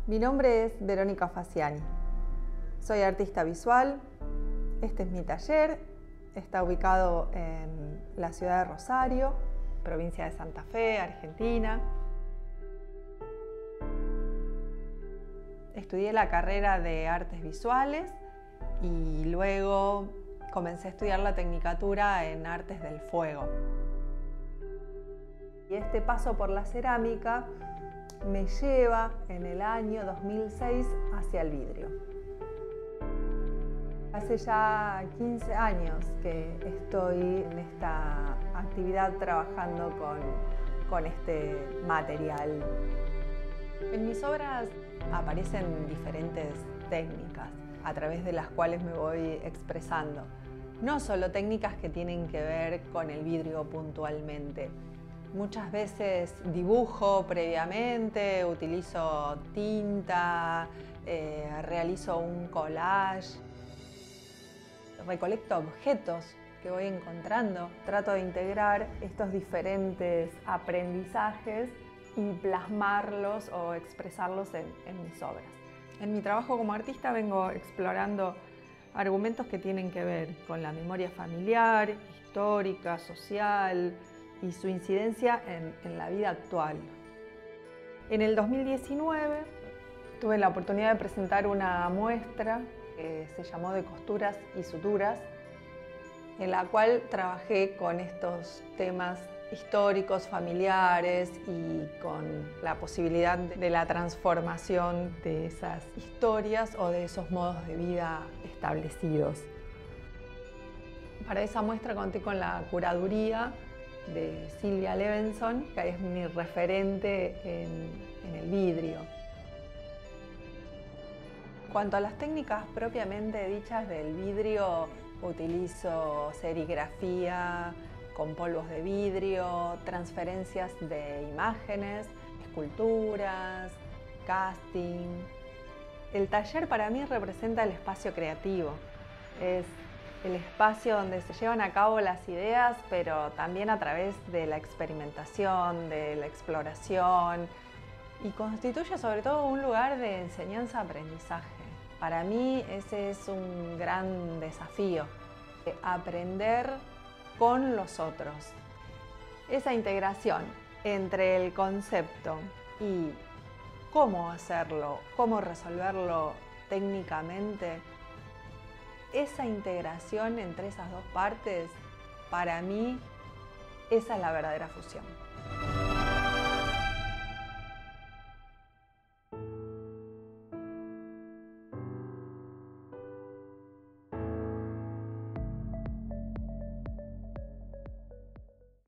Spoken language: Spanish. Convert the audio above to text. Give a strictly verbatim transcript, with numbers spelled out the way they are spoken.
Mi nombre es Verónica Faciani. Soy artista visual. Este es mi taller. Está ubicado en la ciudad de Rosario, provincia de Santa Fe, Argentina. Estudié la carrera de artes visuales y luego comencé a estudiar la tecnicatura en artes del fuego. Y este paso por la cerámica me lleva en el año dos mil seis hacia el vidrio. Hace ya quince años que estoy en esta actividad trabajando con, con este material. En mis obras aparecen diferentes técnicas a través de las cuales me voy expresando. No solo técnicas que tienen que ver con el vidrio puntualmente. Muchas veces dibujo previamente, utilizo tinta, eh, realizo un collage. Recolecto objetos que voy encontrando. Trato de integrar estos diferentes aprendizajes y plasmarlos o expresarlos en, en mis obras. En mi trabajo como artista vengo explorando argumentos que tienen que ver con la memoria familiar, histórica, social y su incidencia en, en la vida actual. En el dos mil diecinueve tuve la oportunidad de presentar una muestra que se llamó De costuras y suturas, en la cual trabajé con estos temas históricos, familiares y con la posibilidad de la transformación de esas historias o de esos modos de vida establecidos. Para esa muestra conté con la curaduría de Silvia Levenson, que es mi referente en, en el vidrio. En cuanto a las técnicas propiamente dichas del vidrio, utilizo serigrafía con polvos de vidrio, transferencias de imágenes, esculturas, casting. El taller para mí representa el espacio creativo. Es el espacio donde se llevan a cabo las ideas, pero también a través de la experimentación, de la exploración, y constituye sobre todo un lugar de enseñanza-aprendizaje. Para mí ese es un gran desafío, aprender con los otros. Esa integración entre el concepto y cómo hacerlo, cómo resolverlo técnicamente, esa integración entre esas dos partes, para mí, esa es la verdadera fusión.